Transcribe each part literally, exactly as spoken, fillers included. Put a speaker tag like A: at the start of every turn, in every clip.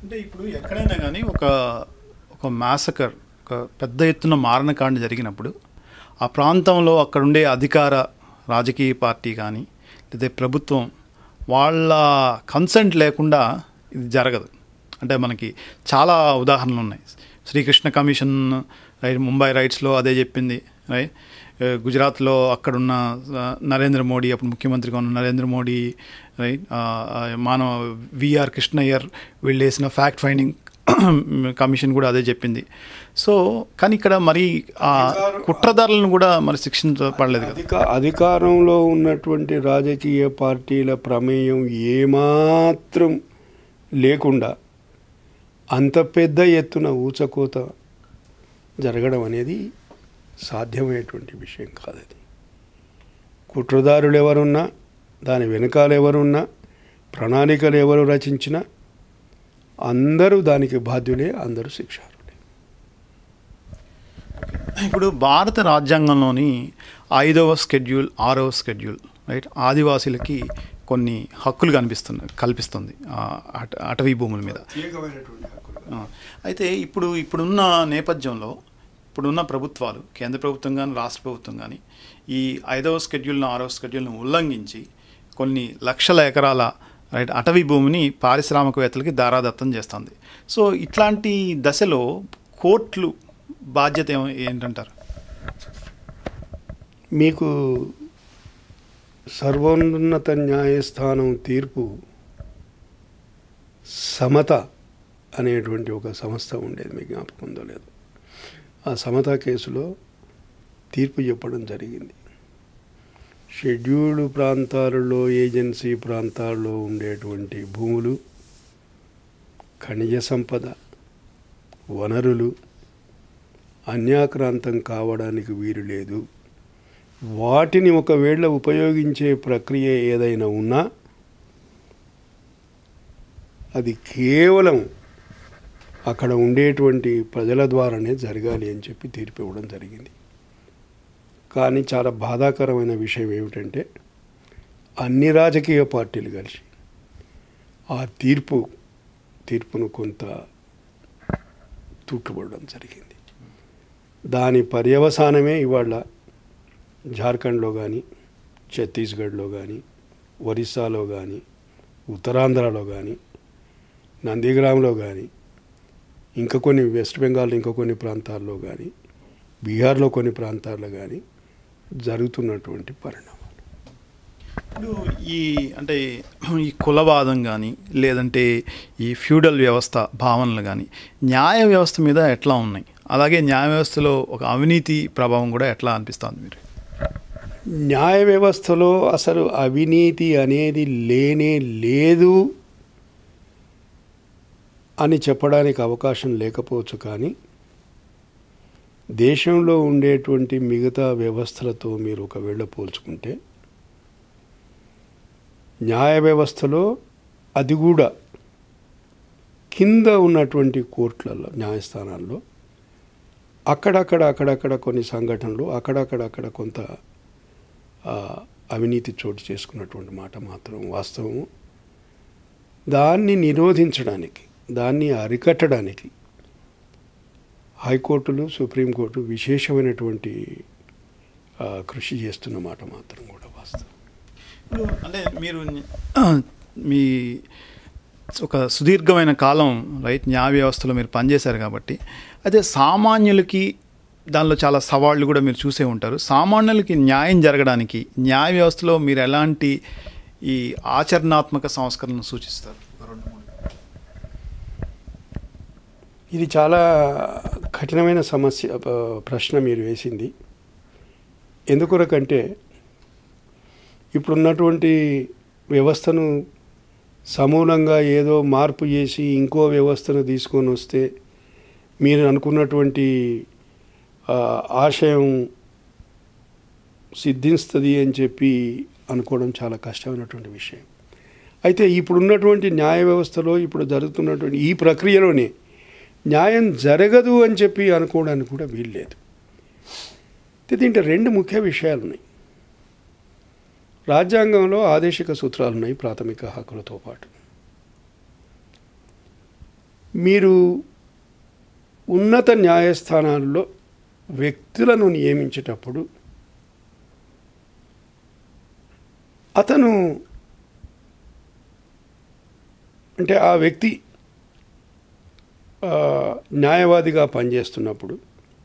A: అంటే ఇప్పుడు ఎక్కడైనా కానీ ఒక ఒక మ్యాసకర్, ఒక పెద్ద ఎత్తున మారణకాండ జరిగినప్పుడు ఆ ప్రాంతంలో అక్కడుండే అధికార రాజకీయ పార్టీ కానీ లేదా ప్రభుత్వం వాళ్ళ కన్సెంట్ లేకుండా ఇది జరగదు. అంటే మనకి చాలా ఉదాహరణలు ఉన్నాయి. శ్రీకృష్ణ కమిషన్ రైట్, ముంబై రైట్స్లో అదే చెప్పింది. రైట్, గుజరాత్లో అక్కడున్న నరేంద్ర మోడీ, అప్పుడు ముఖ్యమంత్రిగా ఉన్న నరేంద్ర మోడీ, రైట్, మానవ విఆర్ కృష్ణయ్యర్ వీళ్ళు వేసిన ఫ్యాక్ట్ ఫైండింగ్ కమిషన్ కూడా అదే చెప్పింది. సో కానీ ఇక్కడ మరి ఆ కుట్రదారులను కూడా మరి శిక్షించబడలేదు కదా.
B: అధిక అధికారంలో ఉన్నటువంటి రాజకీయ పార్టీల ప్రమేయం ఏమాత్రం లేకుండా అంత పెద్ద ఎత్తున ఊచకోత జరగడం అనేది సాధ్యమయ్యేటువంటి విషయం కాదు. అది కుట్రదారులు ఎవరున్నా, దాని వెనకాల ఎవరున్నా, ప్రణాళికలు ఎవరు రచించినా అందరూ దానికి బాధ్యులే, అందరూ శిక్షార్హులే.
A: ఇప్పుడు భారత రాజ్యాంగంలోని ఐదవ స్కెడ్యూల్, ఆరవ స్కెడ్యూల్ రైట్, ఆదివాసీలకి కొన్ని హక్కులు కనిపిస్తున్నాయి కల్పిస్తుంది అట అటవీ భూముల మీద. అయితే ఇప్పుడు ఇప్పుడున్న నేపథ్యంలో ఇప్పుడున్న ప్రభుత్వాలు, కేంద్ర ప్రభుత్వం కానీ రాష్ట్ర ప్రభుత్వం కానీ ఈ ఐదవ స్కెడ్యూల్ను, ఆరవ స్కెడ్యూల్ను ఉల్లంఘించి కొన్ని లక్షల ఎకరాల రైట్ అటవీ భూమిని పారిశ్రామికవేత్తలకి దారాదత్తం చేస్తుంది. సో ఇట్లాంటి దశలో కోర్టులు బాధ్యత ఏంటంటారు?
B: మీకు సర్వోన్నత న్యాయస్థానం తీర్పు సమత అనేటువంటి ఒక సంస్థ ఉండేది, మీకు జ్ఞాపకం ఉందో లేదు. ఆ సమత కేసులో తీర్పు చెప్పడం జరిగింది. షెడ్యూల్డ్ ప్రాంతాలలో, ఏజెన్సీ ప్రాంతాల్లో ఉండేటువంటి భూములు, ఖనిజ సంపద, వనరులు అన్యాక్రాంతం కావడానికి వీలు లేదు. వాటిని ఒకవేళ ఉపయోగించే ప్రక్రియ ఏదైనా ఉన్నా అది కేవలం అక్కడ ఉండేటువంటి ప్రజల ద్వారానే జరగాలి అని చెప్పి తీర్పు ఇవ్వడం జరిగింది. కానీ చాలా బాధాకరమైన విషయం ఏమిటంటే అన్ని రాజకీయ పార్టీలు కలిసి ఆ తీర్పు తీర్పును కొంత తూట్టుపడడం జరిగింది. దాని పర్యవసానమే ఇవాళ జార్ఖండ్లో కానీ, ఛత్తీస్గఢ్లో కానీ, ఒరిస్సాలో కానీ, ఉత్తరాంధ్రలో కానీ, నందిగ్రామ్లో కానీ, ఇంకా కొన్ని వెస్ట్ బెంగాల్ ఇంకా కొన్ని ప్రాంతాల్లో కానీ, బీహార్లో కొన్ని ప్రాంతాల్లో కానీ జరుగుతున్నటువంటి పరిణామాలు.
A: ఇప్పుడు ఈ అంటే ఈ కులవాదం కానీ లేదంటే ఈ ఫ్యూడల్ వ్యవస్థ భావనలు కానీ న్యాయ వ్యవస్థ మీద ఎట్లా ఉన్నాయి? అలాగే న్యాయ వ్యవస్థలో ఒక అవినీతి ప్రభావం కూడా ఎట్లా అనిపిస్తుంది మీరు?
B: న్యాయ వ్యవస్థలో అసలు అవినీతి అనేది లేనే లేదు అని చెప్పడానికి అవకాశం లేకపోవచ్చు. కానీ దేశంలో ఉండేటువంటి మిగతా వ్యవస్థలతో మీరు ఒకవేళ పోల్చుకుంటే న్యాయ వ్యవస్థలో అది కూడా కింద ఉన్నటువంటి కోర్టులలో, న్యాయస్థానాల్లో అక్కడక్కడ అక్కడక్కడ కొన్ని సంఘటనలు, అక్కడక్కడ అక్కడ కొంత అవినీతి చోటు చేసుకున్నటువంటి మాట మాత్రం వాస్తవము. దాన్ని నిరోధించడానికి, దాన్ని అరికట్టడానికి హైకోర్టులు, సుప్రీంకోర్టు విశేషమైనటువంటి కృషి చేస్తున్న మాట మాత్రం కూడా వాస్తవం.
A: ఇప్పుడు అంటే మీరు మీ ఒక సుదీర్ఘమైన కాలం రైట్ న్యాయ వ్యవస్థలో మీరు పనిచేశారు కాబట్టి, అయితే సామాన్యులకి దానిలో చాలా సవాళ్ళు కూడా మీరు చూసే ఉంటారు. సామాన్యులకి న్యాయం జరగడానికి న్యాయ వ్యవస్థలో మీరు ఎలాంటి ఈ ఆచరణాత్మక సంస్కరణను సూచిస్తారు?
B: ఇది చాలా కఠినమైన సమస్య, ప్రశ్న మీరు వేసింది. ఎందుకొరకంటే ఇప్పుడున్నటువంటి వ్యవస్థను సమూలంగా ఏదో మార్పు చేసి ఇంకో వ్యవస్థను తీసుకొని వస్తే మీరు అనుకున్నటువంటి ఆశయం సిద్ధిస్తుంది అని చెప్పి అనుకోవడం చాలా కష్టమైనటువంటి విషయం. అయితే ఇప్పుడున్నటువంటి న్యాయ వ్యవస్థలో ఇప్పుడు జరుగుతున్నటువంటి ఈ ప్రక్రియలోనే న్యాయం జరగదు అని చెప్పి అనుకోవడానికి కూడా వీల్లేదు. దీంట్లో రెండు ముఖ్య విషయాలు ఉన్నాయి. రాజ్యాంగంలో ఆదేశిక సూత్రాలు ఉన్నాయి ప్రాథమిక హక్కులతో పాటు. మీరు ఉన్నత న్యాయస్థానాల్లో వ్యక్తులను నియమించేటప్పుడు అతను అంటే ఆ వ్యక్తి న్యాయవాదిగా పనిచేస్తున్నప్పుడు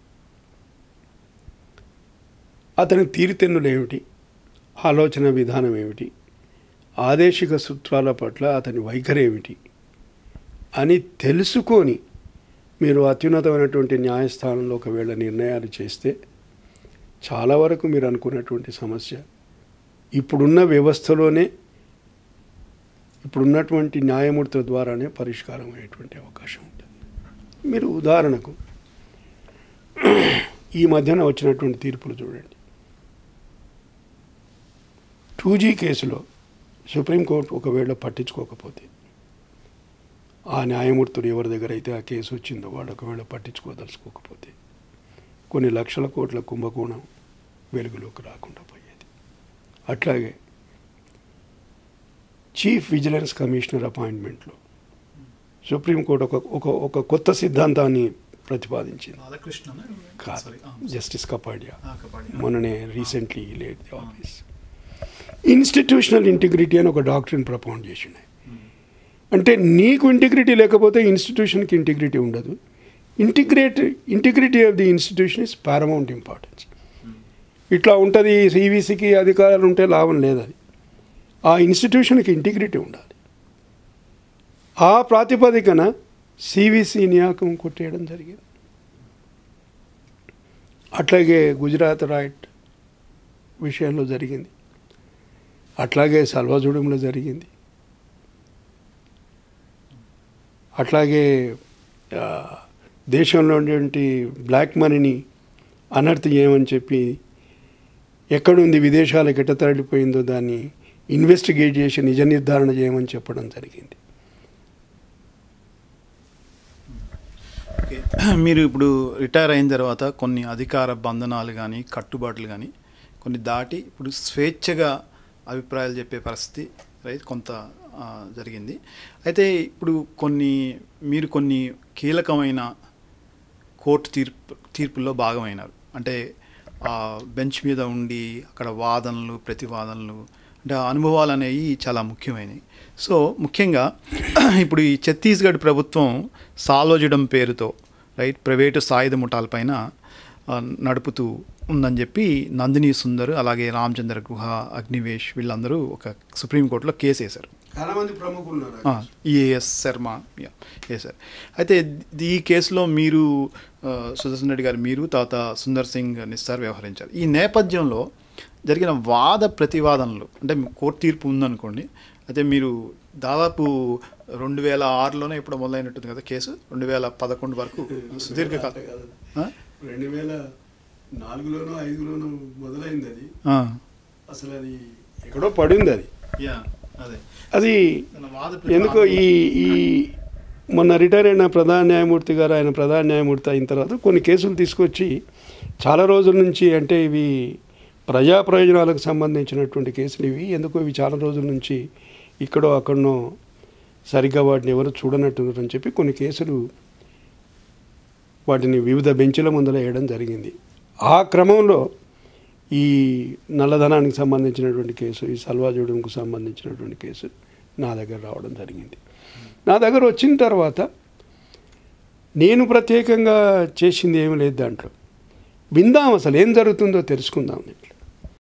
B: అతని తీరుతెన్నులు ఏమిటి, ఆలోచన విధానం ఏమిటి, ఆదేశిక సూత్రాల పట్ల అతని వైఖరి ఏమిటి అని తెలుసుకొని మీరు అత్యున్నతమైనటువంటి న్యాయస్థానంలో ఒకవేళ నిర్ణయాలు చేస్తే చాలా వరకు మీరు అనుకున్నటువంటి సమస్య ఇప్పుడున్న వ్యవస్థలోనే ఇప్పుడున్నటువంటి న్యాయమూర్తుల ద్వారానే పరిష్కారం అయ్యేటువంటి అవకాశం ఉంటుంది. మీరు ఉదాహరణకు ఈ మధ్యన వచ్చినటువంటి తీర్పులు చూడండి. టూ జీ కేసులో సుప్రీంకోర్టు ఒకవేళ పట్టించుకోకపోతే ఆ న్యాయమూర్తులు ఎవరి దగ్గర అయితే ఆ కేసు వచ్చిందో వాళ్ళు ఒకవేళ పట్టించుకోదలుచుకోకపోతే కొన్ని లక్షల కోట్ల కుంభకోణం వెలుగులోకి రాకుండా పోయేది. అట్లాగే చీఫ్ విజిలెన్స్ కమిషనర్ అపాయింట్మెంట్లో సుప్రీంకోర్టు ఒక ఒక ఒక కొత్త సిద్ధాంతాన్ని ప్రతిపాదించింది. కాదు, జస్టిస్ కపాడియా మొన్ననే recently late the office. Institutional integrity అని ఒక డాక్టరీని ప్రపోజ్ చేసిండే. అంటే నీకు ఇంటిగ్రిటీ లేకపోతే ఇన్స్టిట్యూషన్కి ఇంటిగ్రిటీ ఉండదు. Integrate integrity of the institution is paramount importance. ఇట్లా ఉంటుంది, సివిసికి అధికారాలు ఉంటే లాభం లేదని. ఆ ఇన్స్టిట్యూషన్కి ఇంటిగ్రిటీ ఉండాలి. ఆ ప్రాతిపదికన సివిసి నియామకం కొట్టేయడం జరిగింది. అట్లాగే గుజరాత్ రైట్ విషయంలో జరిగింది, అట్లాగే సల్వాజుడంలో జరిగింది, అట్లాగే దేశంలో ఉండేటువంటి బ్లాక్ మనీని అనర్థం చేయమని చెప్పి ఎక్కడుంది విదేశాలకు ఎట్ట తరలిపోయిందో దాన్ని ఇన్వెస్టిగేట్ చేసి నిజ నిర్ధారణ చేయమని చెప్పడం జరిగింది.
A: ఓకే, మీరు ఇప్పుడు రిటైర్ అయిన తర్వాత కొన్ని అధికార బంధనాలు కానీ కట్టుబాట్లు కానీ కొన్ని దాటి ఇప్పుడు స్వేచ్ఛగా అభిప్రాయాలు చెప్పే పరిస్థితి రైట్ కొంత జరిగింది. అయితే ఇప్పుడు కొన్ని మీరు కొన్ని కీలకమైన కోర్టు తీర్పు తీర్పుల్లో భాగమైనారు. అంటే బెంచ్ మీద ఉండి అక్కడ వాదనలు ప్రతివాదనలు అంటే అనుభవాలు అనేవి చాలా ముఖ్యమైనవి. సో ముఖ్యంగా ఇప్పుడు ఈ ఛత్తీస్గఢ్ ప్రభుత్వం సాలోజడం పేరుతో రైట్ ప్రైవేటు సాయుధ ముఠాలపైన నడుపుతూ ఉందని చెప్పి నందిని సుందర్ అలాగే రామచంద్ర గుహ అగ్నివేష్ వీళ్ళందరూ ఒక సుప్రీంకోర్టులో కేసు వేశారు.
B: చాలామంది ప్రముఖులు
A: ఈఏఎస్ శర్మ వేశారు. అయితే ఈ కేసులో మీరు సుదర్శన్ రెడ్డి గారు మీరు తర్వాత సుందర్ సింగ్ నిస్సార్ వ్యవహరించారు. ఈ నేపథ్యంలో జరిగిన వాద ప్రతివాదనలు అంటే కోర్టు తీర్పు ఉందనుకోండి, అయితే మీరు దాదాపు రెండు వేల ఆరులోనే ఇప్పుడు మొదలైనట్టుంది కదా కేసు, రెండు వేల పదకొండు వరకు సుదీర్ఘకాలం
B: రెండు వేల నాలుగులోనో ఐదులోనో మొదలైంది అది. అసలు అది ఎక్కడో పడింది అది.
A: అదే
B: అది ఎందుకో ఈ ఈ మొన్న రిటైర్ అయిన ప్రధాన న్యాయమూర్తి గారు ఆయన ప్రధాన న్యాయమూర్తి అయిన తర్వాత కొన్ని కేసులు తీసుకొచ్చి చాలా రోజుల నుంచి అంటే ఇవి ప్రజా ప్రయోజనాలకు సంబంధించినటువంటి కేసులు ఇవి ఎందుకో ఇవి చాలా రోజుల నుంచి ఇక్కడో అక్కడనో సరిగ్గా వాటిని ఎవరు చూడనట్టున్నారని చెప్పి కొన్ని కేసులు వాటిని వివిధ బెంచ్ల ముందర వేయడం జరిగింది. ఆ క్రమంలో ఈ నల్లధనానికి సంబంధించినటువంటి కేసు, ఈ సల్వాజుడంకు సంబంధించినటువంటి కేసు నా దగ్గర రావడం జరిగింది. నా దగ్గర వచ్చిన తర్వాత నేను ప్రత్యేకంగా చేసింది ఏమీ లేదు, దాంట్లో విందాం అసలు ఏం జరుగుతుందో తెలుసుకుందాం. ఇట్లా